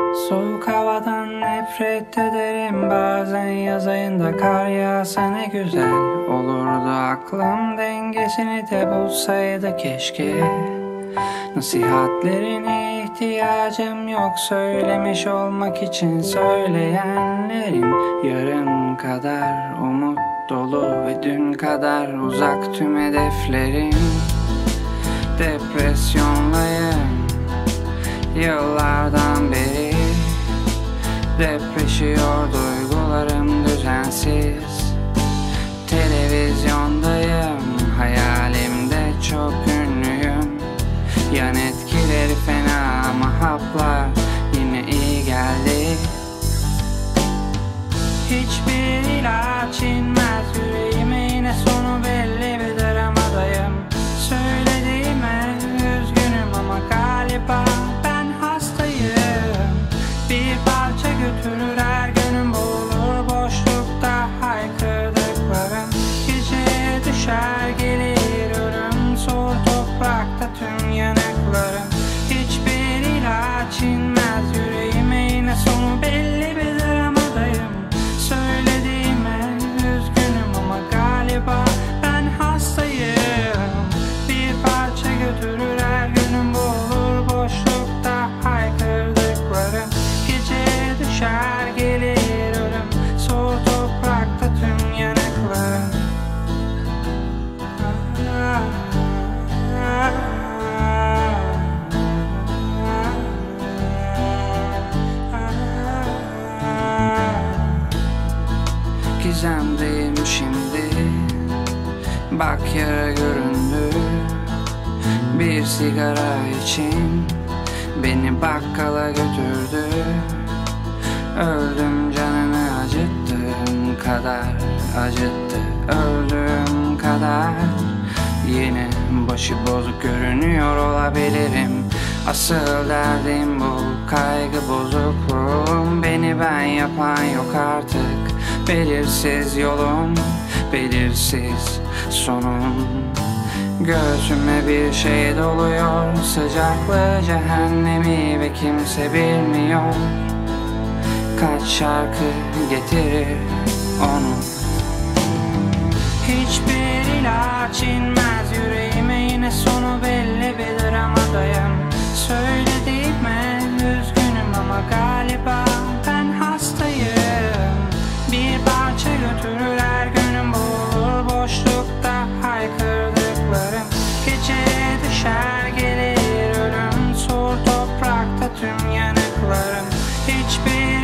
Soğuk havadan nefret ederim. Bazen yaz ayında kar yağsa ne güzel olurdu. Aklım dengesini de bulsaydı keşke. Nasihatlerine ihtiyacım yok, söylemiş olmak için söyleyenlerin. Yarın kadar umut dolu ve dün kadar uzak tüm hedeflerim. Depresyondayım yıllardan beri. Depreşiyor duygularım düzensiz. Televizyondayım, hayalimde çok ünlüyüm. Yan etkileri fena ama haplar yine iyi geldi. Hiçbir ilaç inmez yüreğime, yine sonu belli bir dramadayım. Söylediğime üzgünüm ama galiba ben hastayım. Bir parça götürür her günüm, boğulur boşlukta haykırdıklarım. Geceye düşer gelir ölüm, soğur toprakta tüm yanıklarım. Hiçbir ilaç inmez yüreğime, yine sonu belli bir dramadayım. Söylediğime üzgünüm ama galiba ben hastayım. Bir parça götürür her günüm, boğulur boşlukta haykırdıklarım. Geceye düşer gelir ölüm, soğur toprakta tüm yanıklarım. Gizemdeyim şimdi, bak yara göründü. Bir sigara için beni bakkala götürdü. Öldüm canını acıttığım kadar acıttı. Öldüğüm kadar yine başı bozuk görünüyor olabilirim. Asıl derdim bu kaygı bozukluğum. Beni ben yapan yok artık. Belirsiz yolum, belirsiz sonum. Göğsüme bir şey doluyor, sıcaklığı cehennemi ve kimse bilmiyor. Kaç şarkı getirir onu. Hiçbir ilaç inmez yüreğime, yine sonu belli bir dramadayım. Söylediğime üzgünüm ama galiba ben hastayım. Bir parça götürür her günüm, boğulur boşlukta haykırdıklarım. Geceye düşer gelir ölüm, soğur toprakta tüm yanıklarım. Hiçbir